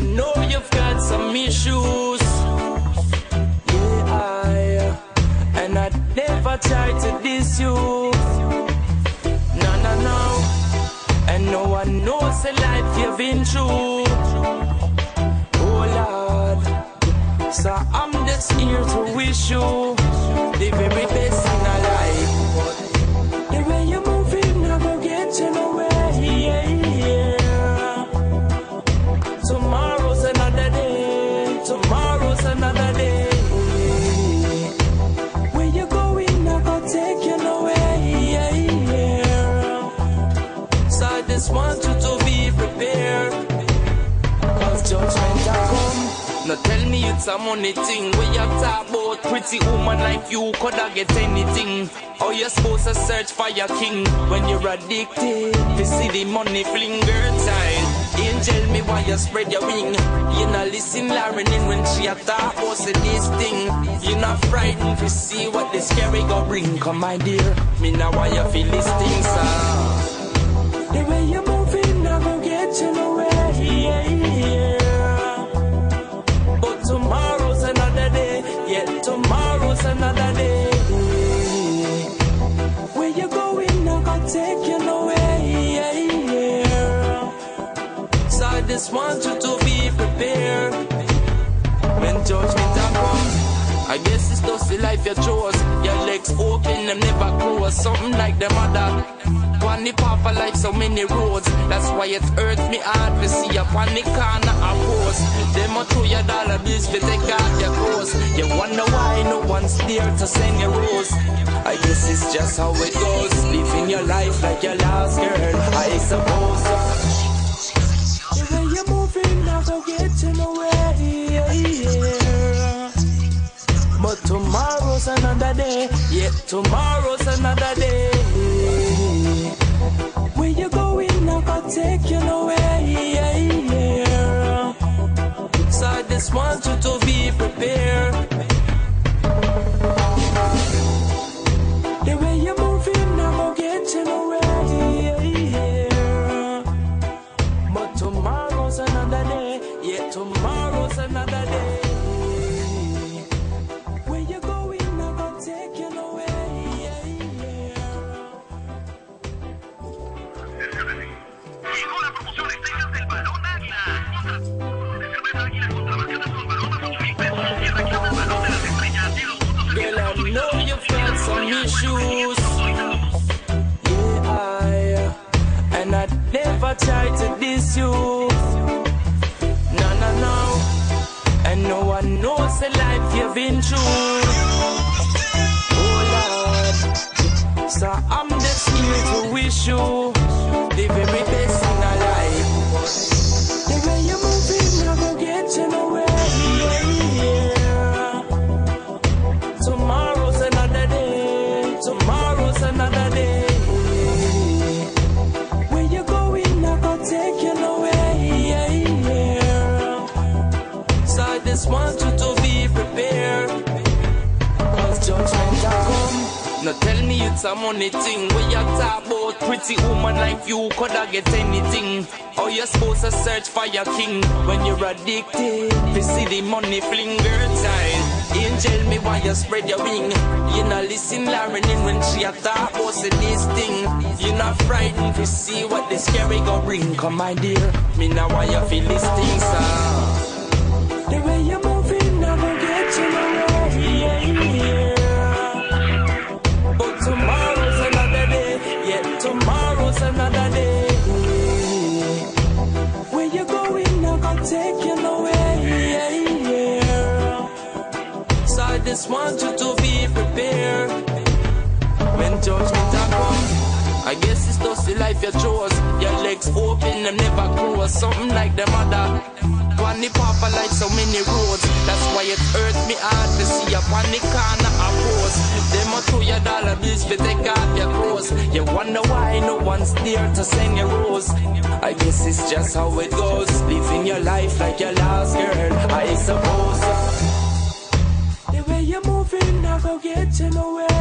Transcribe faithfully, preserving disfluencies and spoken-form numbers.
know you've got some issues. Yeah, I, and I never tried to diss you. No, no, no. And no one knows the life you've been through. Oh Lord, so I'm just here to wish you the very best in our life. The way you're moving, I go get you nowhere. Yeah, yeah. Tomorrow's another day. Tomorrow's another day. Where you going, I go take you nowhere. Yeah, yeah. So I just want you to be prepared, cause judgment will come. Now tell me it's a money thing. Where you talk about pretty woman like you coulda get anything. How you supposed to search for your king when you're addicted to see the money fling, girl child. Angel me why you spread your wing. You not listen Lauren in when she a talk about say this thing. You not frightened to see what the scary go bring. Come my dear, me now why you feel this thing, sir. The way you're moving, I go get you nowhere. Yeah, yeah. But tomorrow's another day. Yeah, tomorrow's another day. Where you going, I go take you nowhere. Yeah, yeah. So I just want you to be prepared when judgment comes. I guess it's just the life you chose. Your legs open, them never close. Something like them other. One the papa like so many roads. That's why it hurts me hard to see up on the corner of post. Them a throw your dollar bills for take out your clothes. You wonder why no one's there to send your rose. I guess it's just how it goes. Living your life like your last girl, I suppose. The way you're moving, I go get you nowhere. Yeah, yeah. But tomorrow's another day. Yeah, tomorrow's another day. Where you going, I go take you nowhere. Yeah, yeah. So I just want you to be prepared. The way you're moving, I go get you nowhere. Yeah, yeah. But tomorrow's another day. Yeah, tomorrow's another day. Where you going, I go take you nowhere. Yeah, yeah. Llegó la promoción estrellas del Balón Águila. De cerveza Águila contra marcas con balón a ocho mil pesos. Y reclama el balón de las estrellas y los puntos de Girl, I know you've got some issues. Yeah, I, and I never tried to diss you. No, no, no. And no one knows the life you've been through. Oh Lord, so I'm just here to wish you the very best in our life. The way you're moving, I go get you nowhere. Yeah, yeah. Tomorrow's another day. Tomorrow's another day. Where you going, I go take you nowhere. Yeah, yeah. So I just want you to be prepared, cause judgment will come. Now tell me it's a money thing. Where you talk about pretty woman like you coulda get anything. How you supposed to search for your king when you're addicted to see the money fling, girl child. Angel me why you spread your wing. You not listen Lauren in when she a talk about say this thing. You not frightened to see what the scary go bring. Come my dear, me now why you feel this thing, sir. The way you're moving, I go get you nowhere. Yeah, yeah. But tomorrow's another day. Yeah, tomorrow's another day. Where you going, I go take you nowhere. Yeah, yeah. So I just want you to be prepared when judgment comes. I guess it's just the life you chose. Your legs open, them never close. Something like them other. One the papa like so many roads. That's why it hurts me hard to see up on the corner of post. Them a throw your dollar bills for take out your clothes. You wonder why no one's there to send your rose. I guess it's just how it goes. Living your life like your last girl, I suppose. The way you're moving, I go get you nowhere.